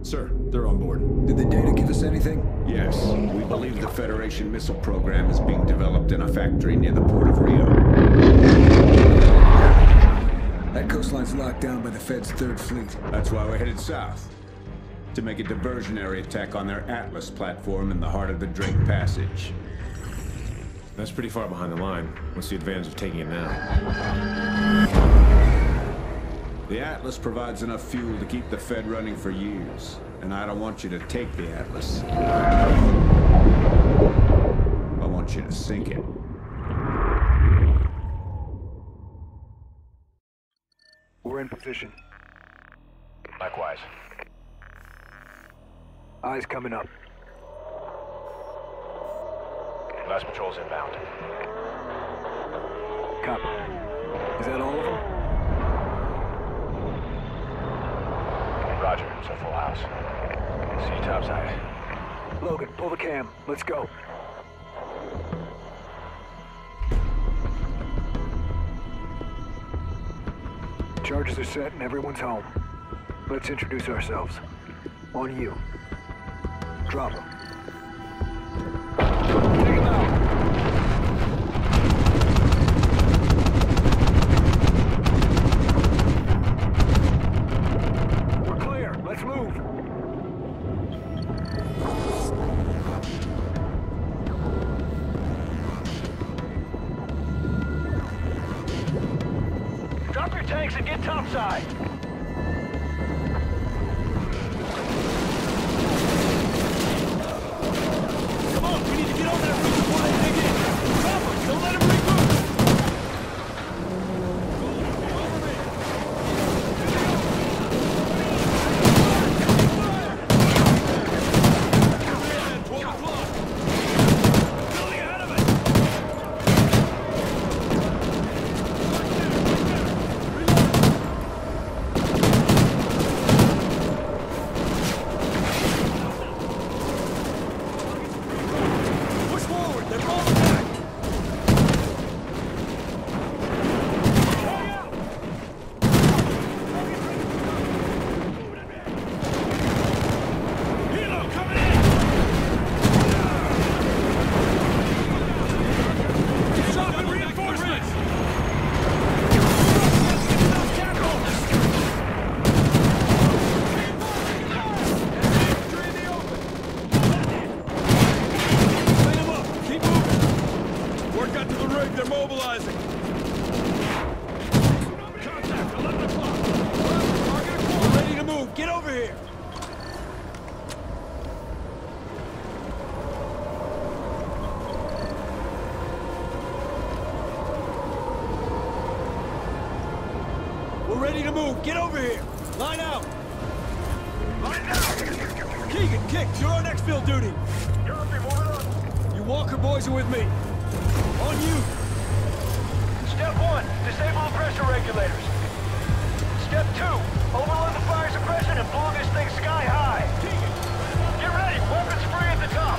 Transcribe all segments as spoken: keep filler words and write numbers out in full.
Sir, they're on board. Did the data give us anything? Yes. We believe the Federation missile program is being developed in a factory near the port of Rio. That coastline's locked down by the Fed's Third Fleet. That's why we're headed south. To make a diversionary attack on their Atlas platform in the heart of the Drake Passage. That's pretty far behind the line. What's the advantage of taking it now? The Atlas provides enough fuel to keep the Fed running for years. And I don't want you to take the Atlas. I want you to sink it. We're in position. Likewise. Eyes coming up. Last patrol's inbound. Copy. Is that all of them? Roger, it's a full house. See you topside. Logan, pull the cam. Let's go. Charges are set and everyone's home. Let's introduce ourselves. On you. Drop them. Take them out. We're clear. Let's move. Drop your tanks and get topside. Come on, we need to get on that roof before they dig in. Drop them, don't let them regroup. Building ahead of it. Push forward, they're all attacked. Helo coming in. Dropping reinforcements. Clean them up. Keep moving. Work out to the rig. They're mobilizing. Contact. eleven o'clock. Target acquired. We're ready to move. Get over here. We're ready to move. Get over here. Line out. Line out. Keegan, Kick, you're on exfil duty. Copy, moving on. You Walker boys are with me. On you. Step one, disable the pressure regulators. Step two, overload the fire suppression and blow this thing sky high. Keegan, get ready. Weapons free at the top.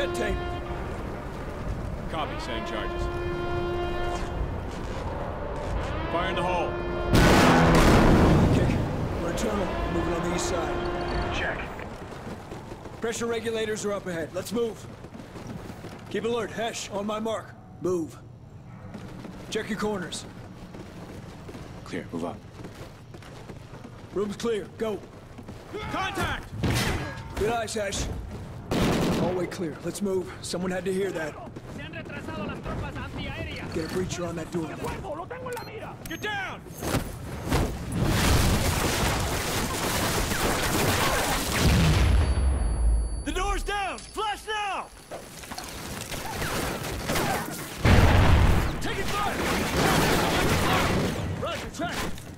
that table. Copy, setting charges. Fire in the hole. Kick. We're internal. Moving on the east side. Check. Pressure regulators are up ahead. Let's move. Keep alert. Hesh, on my mark. Move. Check your corners. Clear, move up. Room's clear. Go. Contact! Good eyes, Hesh. Hallway clear. Let's move. Someone had to hear that. Get a breacher on that door. Get down! The door's down! Flash now! Take it fire! Roger, track!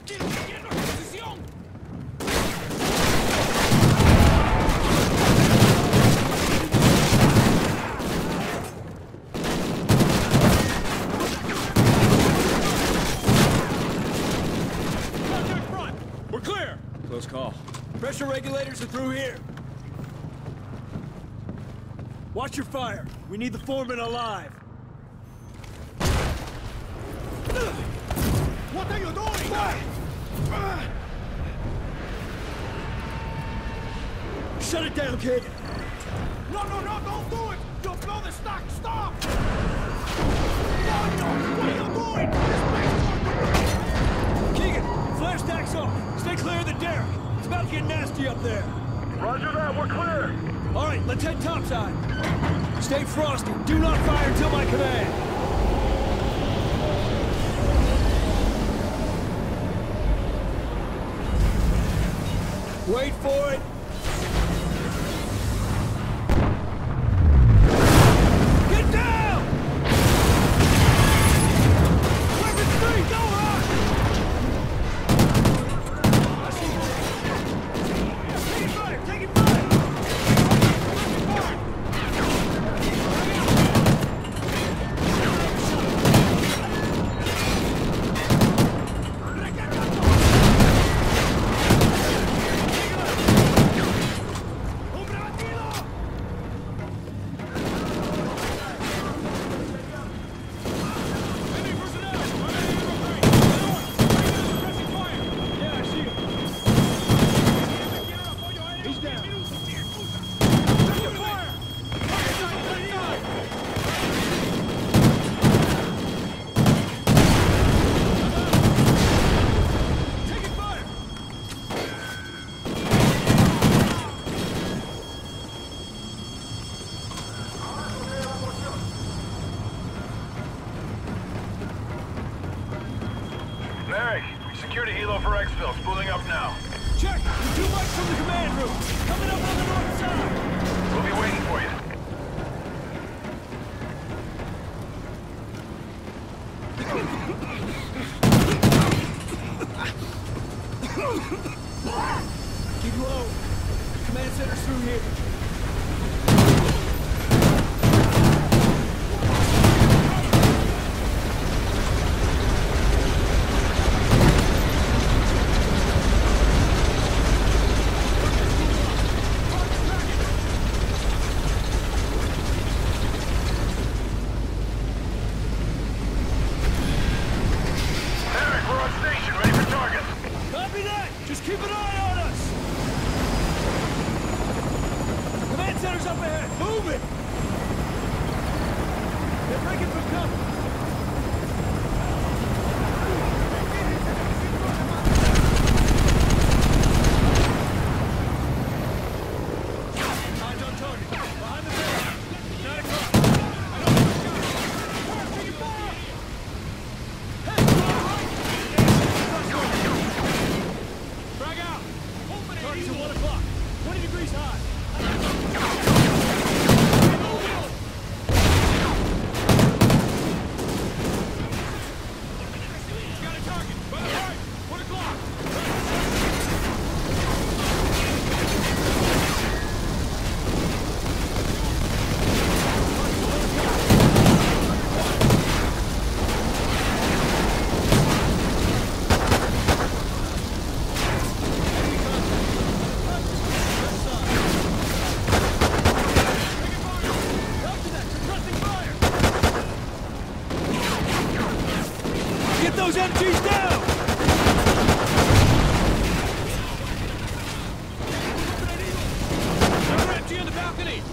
Close call. Pressure regulators are through here. Watch your fire. We need the foreman alive. What are you doing? Shut it down, kid. No, no, no, don't do it! You'll blow the stock! Stop! No, no, what are you doing? Keegan, flash stacks off. Stay clear of the derrick. It's about to get nasty up there. Roger that, we're clear. All right, let's head topside. Stay frosty. Do not fire until my command. Wait for it. Get down! Weapons free, go on! Take it fire, take it fire! Mary, security helo for exfil, spooling up now. Check! You're two mics from the command room! Coming up on the north side! We'll be waiting for you. Keep low. Command center's through here. Copy that! Just keep an eye on us! Command center's up ahead! Move it! They're breaking from cover! Eyes on target. Behind the barrel. Nine o'clock. I know where it's going. Taking fire! Hey! Frag out! Target's at one o'clock. twenty degrees high. those M Gs down! Another M G on the balcony!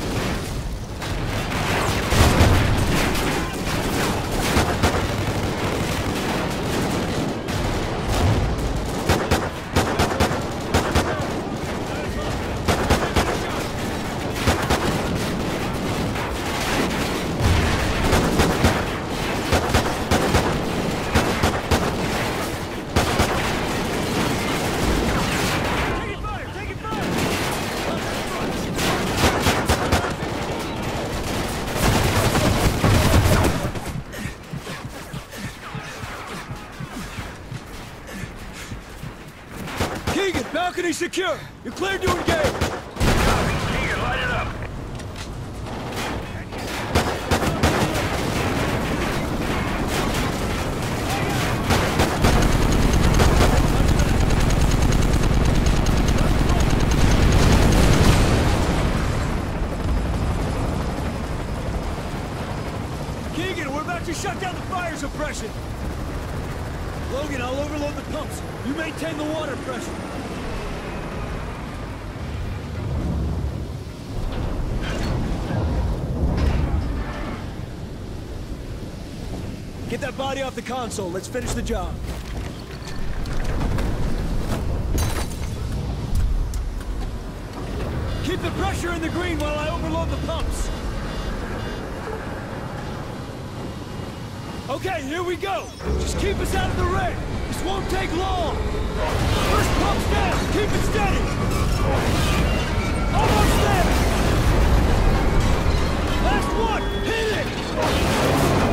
Balcony secure! You're cleared to engage! Keegan, light it up! Keegan, we're about to shut down the fire suppression! Logan, I'll overload the pumps. You maintain the water pressure. Get that body off the console. Let's finish the job. Keep the pressure in the green while I overload the pumps. Okay, here we go. Just keep us out of the ring. This won't take long. First pump's down. Keep it steady. Almost there. Last one. Hit it.